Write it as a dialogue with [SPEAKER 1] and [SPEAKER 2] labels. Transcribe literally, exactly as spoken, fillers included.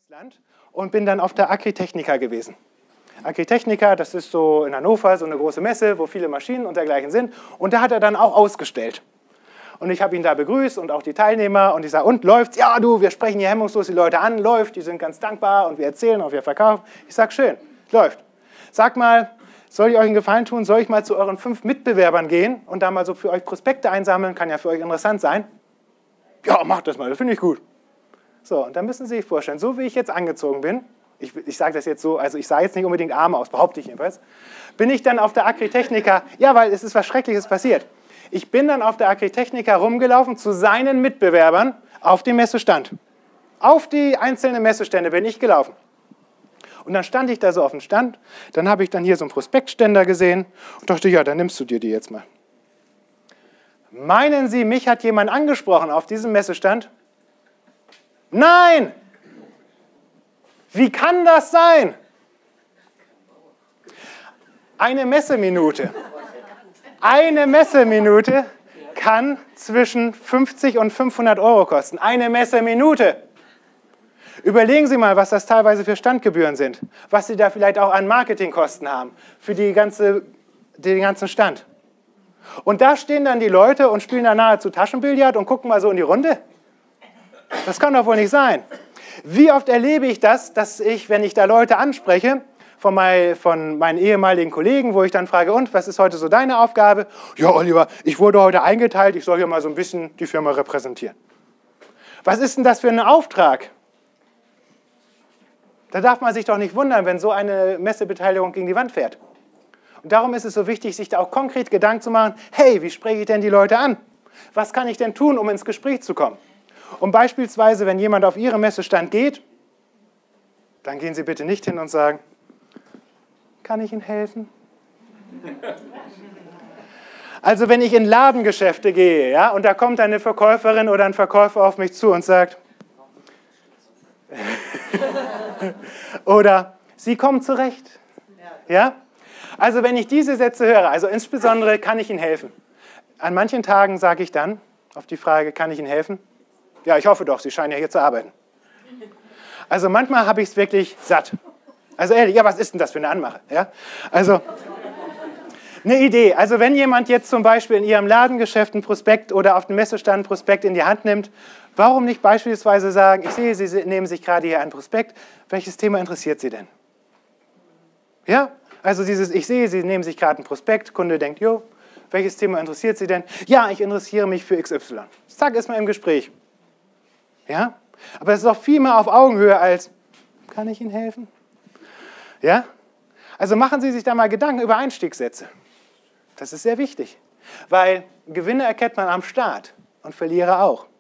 [SPEAKER 1] Land und bin dann auf der Agritechnica gewesen. Agritechnica, das ist so in Hannover so eine große Messe, wo viele Maschinen und dergleichen sind. Und da hat er dann auch ausgestellt. Und ich habe ihn da begrüßt und auch die Teilnehmer. Und ich sage, und läuft's? Ja, du, wir sprechen hier hemmungslos die Leute an. Läuft, die sind ganz dankbar und wir erzählen und wir verkaufen. Ich sage, schön, läuft. Sag mal, soll ich euch einen Gefallen tun? Soll ich mal zu euren fünf Mitbewerbern gehen und da mal so für euch Prospekte einsammeln? Kann ja für euch interessant sein. Ja, macht das mal, das finde ich gut. So, und dann müssen Sie sich vorstellen, so wie ich jetzt angezogen bin, ich, ich sage das jetzt so, also ich sah jetzt nicht unbedingt arm aus, behaupte ich jedenfalls, bin ich dann auf der Agritechnica, ja, weil es ist was Schreckliches passiert. Ich bin dann auf der Agritechnica rumgelaufen zu seinen Mitbewerbern auf dem Messestand. Auf die einzelnen Messestände bin ich gelaufen. Und dann stand ich da so auf dem Stand, dann habe ich dann hier so einen Prospektständer gesehen und dachte, ja, dann nimmst du dir die jetzt mal. Meinen Sie, mich hat jemand angesprochen auf diesem Messestand? Nein! Wie kann das sein? Eine Messeminute. Eine Messeminute kann zwischen fünfzig und fünfhundert Euro kosten. Eine Messeminute. Überlegen Sie mal, was das teilweise für Standgebühren sind. Was Sie da vielleicht auch an Marketingkosten haben für die ganze, den ganzen Stand. Und da stehen dann die Leute und spielen da nahezu Taschenbillard und gucken mal so in die Runde. Das kann doch wohl nicht sein. Wie oft erlebe ich das, dass ich, wenn ich da Leute anspreche, von, mein, von meinen ehemaligen Kollegen, wo ich dann frage, und, was ist heute so deine Aufgabe? Ja, Oliver, ich wurde heute eingeteilt, ich soll hier mal so ein bisschen die Firma repräsentieren. Was ist denn das für ein Auftrag? Da darf man sich doch nicht wundern, wenn so eine Messebeteiligung gegen die Wand fährt. Und darum ist es so wichtig, sich da auch konkret Gedanken zu machen, hey, wie spreche ich denn die Leute an? Was kann ich denn tun, um ins Gespräch zu kommen? Und beispielsweise, wenn jemand auf Ihren Messestand geht, dann gehen Sie bitte nicht hin und sagen, kann ich Ihnen helfen? Also wenn ich in Ladengeschäfte gehe, ja, und da kommt eine Verkäuferin oder ein Verkäufer auf mich zu und sagt, oder Sie kommen zurecht. Ja? Also wenn ich diese Sätze höre, also insbesondere kann ich Ihnen helfen. An manchen Tagen sage ich dann auf die Frage, kann ich Ihnen helfen? Ja, ich hoffe doch, Sie scheinen ja hier zu arbeiten. Also manchmal habe ich es wirklich satt. Also ehrlich, ja, was ist denn das für eine Anmache? Ja? Also eine Idee. Also wenn jemand jetzt zum Beispiel in Ihrem Ladengeschäft ein Prospekt oder auf dem Messestand ein Prospekt in die Hand nimmt, warum nicht beispielsweise sagen, ich sehe, Sie nehmen sich gerade hier ein Prospekt, welches Thema interessiert Sie denn? Ja, also dieses, ich sehe, Sie nehmen sich gerade ein Prospekt, Kunde denkt, jo, welches Thema interessiert Sie denn? Ja, ich interessiere mich für X Y. Zack, ist man im Gespräch. Ja, aber es ist auch viel mehr auf Augenhöhe als, kann ich Ihnen helfen? Ja, also machen Sie sich da mal Gedanken über Einstiegssätze. Das ist sehr wichtig, weil Gewinner erkennt man am Start und Verlierer auch.